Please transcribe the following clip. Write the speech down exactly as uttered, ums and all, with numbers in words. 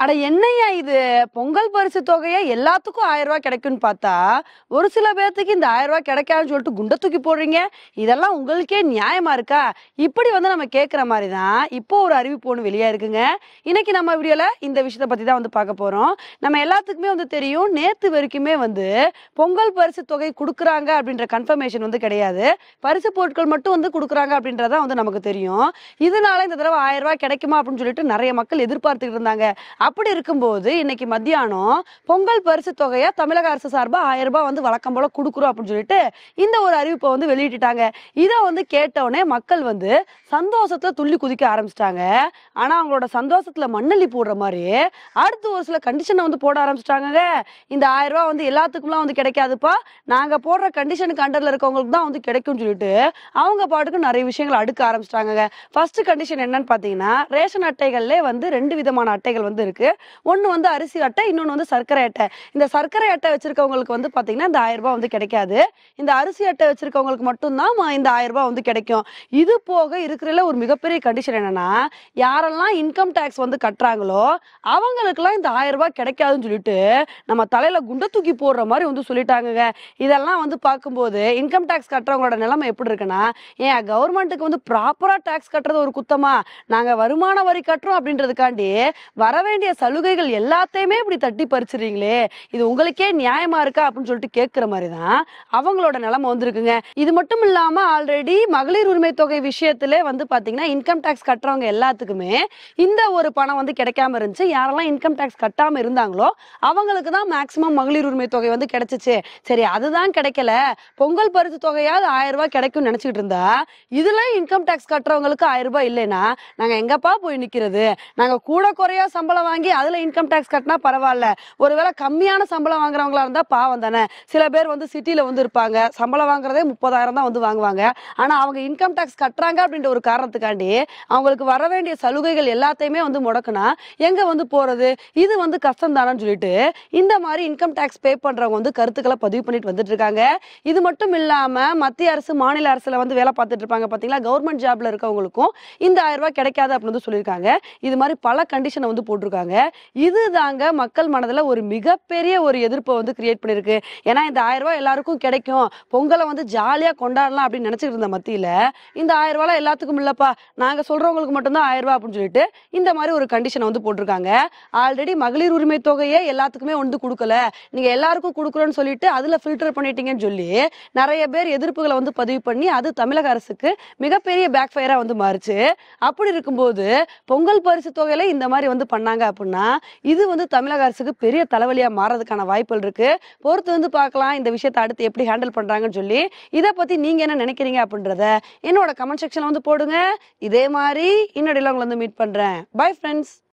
அட என்னய்யா இது? பொங்கல் பரிசு தொகையா எல்லாத்துக்கும் ஆயிரம் ரூபாய் கிடைக்கும்னு பார்த்தா, ஒரு சில பேத்துக்கு இந்த ஆயிரம் ரூபாய் கிடைக்காதுன்னு சொல்லிட்டு குண்ட தூக்கி போடுறீங்க. இதெல்லாம் உங்களுக்கே நியாயமா இருக்கா? இப்படி வந்து நம்ம கேட்கிற மாரி தான், இப்போ ஒரு அறிவிப்பு ஒண்ணு வெளியா இருக்குங்க. இன்னைக்கு நம்ம வீடியோல இந்த விஷயத்த பத்தி தான் வந்து பார்க்க போறோம். நம்ம எல்லாத்துக்குமே வந்து தெரியும், நேத்து வரைக்குமே வந்து பொங்கல் பரிசு தொகை குடுக்குறாங்க அப்படின்ற கன்ஃபர்மேஷன் வந்து கிடையாது. பரிசு பொருட்கள் மட்டும் வந்து குடுக்குறாங்க அப்படின்றது தான் வந்து நமக்கு தெரியும். இதனால இந்த தடவ ஆயிரம் ரூபாய் கிடைக்குமா அப்படின்னு சொல்லிட்டு நெறைய மக்கள் எதிர்பார்த்துட்டு இருந்தாங்க. அப்படி இருக்கும்போது இன்னைக்கு மத்தியானம் பொங்கல் பரிசு தொகையா தமிழக அரசு சார்பா ஆயிரம் ரூபாய் வந்து வழக்கம் போல குடுக்குறோம் அப்படின்னு சொல்லிட்டு இந்த ஒரு அறிவிப்பை வந்து வெளியிட்டுட்டாங்க. இதை வந்து கேட்டவுடனே மக்கள் வந்து சந்தோஷத்துல துள்ளி குதிக்க ஆரம்பிச்சிட்டாங்க. ஆனா அவங்களோட சந்தோஷத்துல மண்ணள்ளி போடுற மாதிரி அடுத்து ஒரு சில கண்டிஷனை வந்து போட ஆரம்பிச்சிட்டாங்க. இந்த ஆயிரம் ரூபாய் வந்து எல்லாத்துக்கும்லாம் வந்து கிடைக்காதுப்பா, நாங்க போடுற கண்டிஷனுக்கு அண்டர்ல இருக்கவங்களுக்கு தான் வந்து கிடைக்கும்னு சொல்லிட்டு அவங்க பாட்டுக்கு நிறைய விஷயங்கள் அடுக்க ஆரம்பிச்சிட்டாங்க. ஃபர்ஸ்ட் கண்டிஷன் என்னன்னு பாத்தீங்கன்னா, ரேஷன் அட்டைகள்ல வந்து ரெண்டு விதமான அட்டைகள் வந்து இருக்கு. ஒன்னு வந்து அரிசி அட்டை, இன்னொன்னு வந்து சர்க்கரை அட்டை. இந்த சர்க்கரை அட்டை வச்சிருக்கவங்களுக்கு வந்து பாத்தீங்கன்னா இந்த ஆயிரம் ரூபாய் வந்து கிடைக்காது. இந்த அரிசி அட்டை வச்சிருக்கவங்களுக்கு மட்டும்தான் இந்த ஆயிரம் ரூபாய் வந்து கிடைக்கும். இது போக இருக்கிறதுல ஒரு மிகப்பெரிய கண்டிஷன் என்னன்னா, யாரெல்லாம் இன்கம் டாக்ஸ் வந்து கட்டுறாங்களோ அவங்களுக்குலாம் இந்த ஆயிரம் ரூபாய் கிடைக்காதுன்னு சொல்லிட்டு நம்ம தலையில குண்ட தூக்கி போடுற மாதிரி வந்து சொல்லிட்டாங்க. இதெல்லாம் வந்து பார்க்கும்போது இன்கம் டாக்ஸ் கட்டுறவங்களோட நிலைமை எப்படி இருக்குன்னா, ஏன் கவர்மெண்ட்டுக்கு வந்து ப்ராப்பரா டாக்ஸ் கட்டுறது ஒரு குத்தமா, நாங்க வருமான வரி கட்டுறோம் அப்படின்றதுக்காண்டி வர வேண்டிய சலுகைகள் எல்லாத்தையுமே இப்படி தட்டி பறிச்சிடுறீங்களே, இது உங்களுக்கே நியாயமா இருக்கா அப்படின்னு சொல்லிட்டு கேட்கிற மாதிரி தான் அவங்களோட நிலைமை வந்திருக்குங்க. இது மட்டும் இல்லாம ஆல்ரெடி மகளிர் உரிமை தொகை விஷயத்திலே வந்து பாத்தீங்கன்னா இன்கம் டாக்ஸ் கட்டுறவங்க எல்லாத்துக்குமே இந்த ஒரு பணம் வந்து கிடைக்காம இருந்துச்சு. யாரெல்லாம் இன்கம் டாக்ஸ் கட்டாம இருந்தாங்களோ அவங்களுக்கு தான் மேக்சிமம் மகளிர் உரிமை தொகை வந்து கிடைச்சிச்சு. சரி, அதுதான் கிடைக்கல, பொங்கல் பரிசு தொகையாவது ஆயிரம் ரூபாய் கிடைக்கும்னு நினைச்சிட்டு இருந்தா, இதுல இன்கம் டாக்ஸ் கட்டுறவங்களுக்கு ஆயிரம் ரூபாய் இல்லைன்னா நாங்க எங்கப்பா போய் நிக்கிறது? நாங்க கூட குறையா சம்பளம் வாங்கி அதுல இன்கம் டாக்ஸ் கட்டினா பரவாயில்ல, ஒருவேளை கம்மியான சம்பளம் வாங்குறவங்களா இருந்தா பாவம் தானே. சில பேர் வந்து சிட்டில வந்து இருப்பாங்க, சம்பளம் வாங்குறதே முப்பதாயிரம் தான் வந்து வாங்குவாங்க. ஆனா அவங்க இன்கம் டாக்ஸ் கட்டுறாங்க அப்படின்ற ஒரு காரணத்துக்காண்டி அவங்களுக்கு வர வேண்டிய சலுகைகள் எல்லாத்தையுமே வந்து முடக்குனா எங்க வந்து போறது? இது வந்து கஷ்டம் தானேன்னு சொல்லிட்டு இந்த மாதிரி இன்கம் டாக்ஸ் பே பண்றவங்க வந்து கருத்துக்களை பதிவு பண்ணிட்டு வந்துட்டு இருக்காங்க. இது மட்டும் இல்லாம மத்திய அரசு மாநில அரசுல வந்து வேலை பார்த்துட்டு இருப்பாங்க பாத்தீங்களா, கவர்மெண்ட் ஜாப்ல இருக்கவங்களுக்கும் இந்த ஆயிரம் ரூபாய் கிடைக்காது அப்படின்னு வந்து சொல்லியிருக்காங்க. இது மாதிரி பல கண்டிஷனை வந்து போட்டிருக்காங்க. இதுதாங்க மக்கள் மனதுல ஒரு மிகப்பெரிய ஒரு எதிர்ப்பை வந்து கிரியேட் பண்ணிருக்கு. ஏன்னா இந்த ஆயிரம் ரூபாய் எல்லாருக்கும் கிடைக்கும், பொங்கலை வந்து ஜாலியா கொண்டாடலாம் அப்படின்னு நினைச்சிட்டு இருந்த மத்தியில இந்த ஆயிரம் ரூபாய் எல்லாத்துக்கும் இல்லப்பா, நாங்க சொல்றவங்களுக்கு மட்டும்தான் ஆயிரம் ரூபாய் அப்படின்னு சொல்லிட்டு இந்த மாதிரி ஒரு கண்டிஷனை வந்து போட்டிருக்காங்க. ஆல்ரெடி மகளிர் உரிமை தொகையே எல்லாத்துக்குமே வந்து கொடுக்கல, நீங்க எல்லாருக்கும் கொடுக்குறோன்னு சொல்லிட்டு அதுல ஃபில்டர் பண்ணிட்டீங்கன்னு சொல்லி நிறைய பேர் எதிர்ப்புகளை வந்து பதிவு பண்ணி அது தமிழக அரசுக்கு மிகப்பெரிய பேக் ஃபயரா வந்து மாறுச்சு. அப்படி இருக்கும்போது பொங்கல் பரிசு தொகையில இந்த மாதிரி வந்து பண்ணாங்க அப்படின்னா இது வந்து தமிழக அரசுக்கு பெரிய தலைவலியா மாறதுக்கான வாய்ப்புகள் இருக்கு. பொறுத்து வந்து பார்க்கலாம் இந்த விஷயத்தை அடுத்து எப்படி ஹேண்டில் பண்றாங்கன்னு சொல்லி. இதை பத்தி நீங்க என்ன நினைக்கிறீங்க அப்படின்றத என்னோட கமெண்ட் செக்ஷன்ல வந்து போடுங்க. இதே மாதிரி இன்னொடையில உங்களை வந்து மீட் பண்றேன். Bye friends.